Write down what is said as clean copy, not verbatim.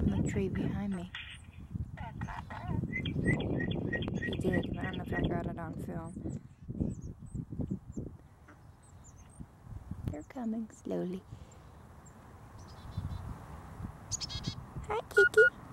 in the tree behind me. He did, but I don't know if I got it on film. They're coming slowly. Hi, Kiki.